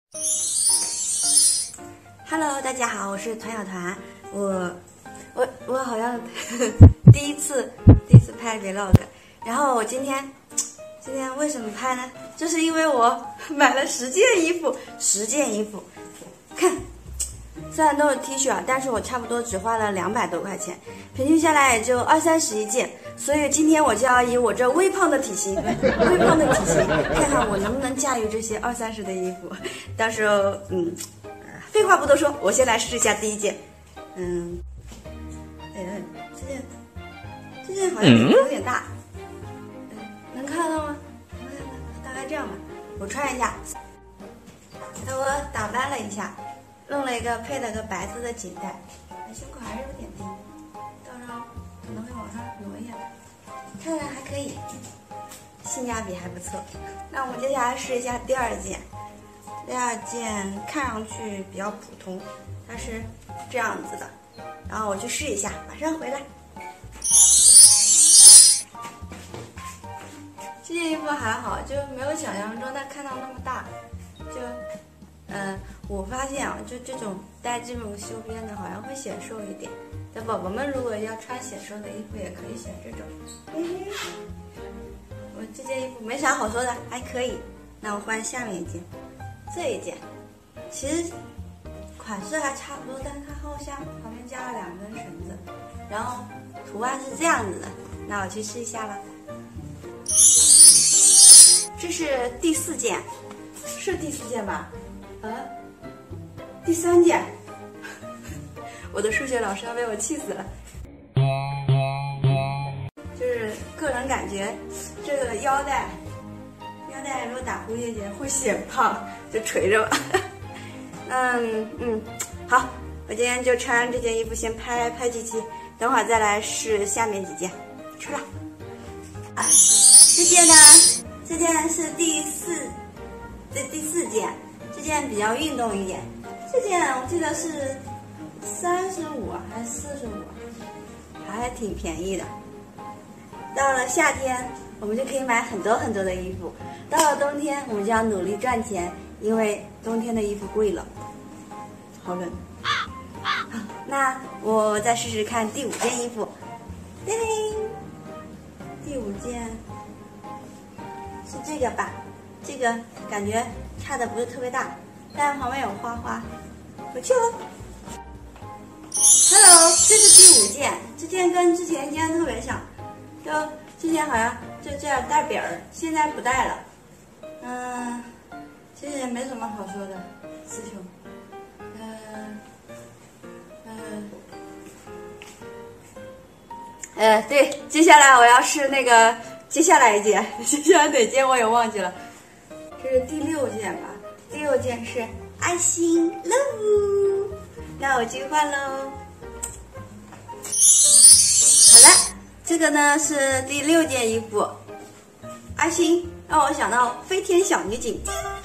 Hello， 大家好，我是团小团。我好像第一次拍 vlog， 然后我今天为什么拍呢？就是因为我买了10件衣服，看，虽然都是 T 恤啊，但是我差不多只花了200多块钱，平均下来也就20-30一件，所以今天我就要以我这微胖的体型，看看我能不能驾驭这些20-30的衣服。到时候，废话不多说，我先来试一下第一件。这件好像有点大，能看到吗？大概这样吧。我穿一下，我打扮了一下，弄了一个配了个白色的紧带，胸口还是有点低，到时候可能会往上挪一下，看着还可以，性价比还不错。那我们接下来试一下第二件。第二件看上去比较普通，它是这样子的，然后我去试一下，马上回来。这件衣服还好，就没有想象中它看到那么大。我发现啊，就这种带这种袖边的，好像会显瘦一点。但宝宝们如果要穿显瘦的衣服，也可以选这种。我这件衣服没啥好说的，还可以。那我换下面一件。这一件其实款式还差不多，但是它后箱旁边加了2根绳子，然后图案是这样子的。那我去试一下了。这是第4件，是第4件吧？第3件。我的数学老师要被我气死了。就是个人感觉，这个腰带如果打蝴蝶结会显胖，就垂着吧。好，我今天就穿这件衣服先拍几期，等会儿再来试下面几件。出来。这件是第4件，这件比较运动一点。这件我记得是35还是45，还挺便宜的。到了夏天，我们就可以买很多的衣服。到了冬天，我们就要努力赚钱，因为冬天的衣服贵了。好冷。好，那我再试试看第5件衣服。叮叮，第5件是这个吧？这个感觉差的不是特别大，但旁边有花花。我去了。Hello， 这是第5件，这件跟之前一件特别像，就之前好像就这样带边儿，现在不带了。其实也没什么好说的，师兄。对，接下来我要试那个接下来一件，接下来哪件我也忘记了，这是第6件吧？第6件是爱心 love， 那我去换喽。好了，这个呢是第6件衣服，爱心让我想到飞天小女警。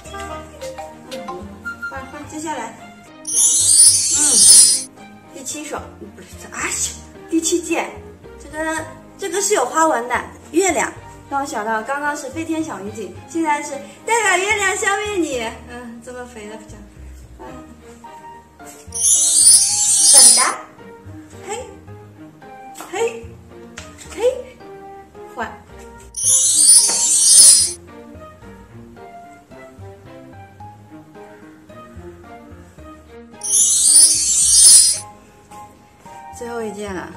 换，接下来，第7首不是第7件，这个是有花纹的月亮，让我想到刚刚是飞天小女警，现在是代表月亮消灭你。这么肥的不讲。粉的，嘿，换。最后一件了，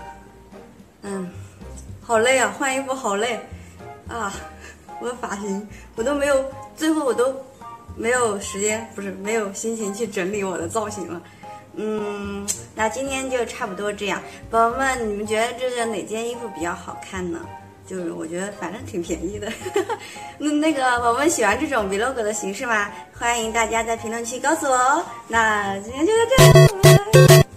好累啊，换衣服好累啊！我的发型最后我都没有时间，不是没有心情去整理我的造型了。那今天就差不多这样，宝宝们，你们觉得这哪件衣服比较好看呢？就是我觉得反正挺便宜的。那个宝宝们喜欢这种 vlog 的形式吗？欢迎大家在评论区告诉我哦。那今天就到这里。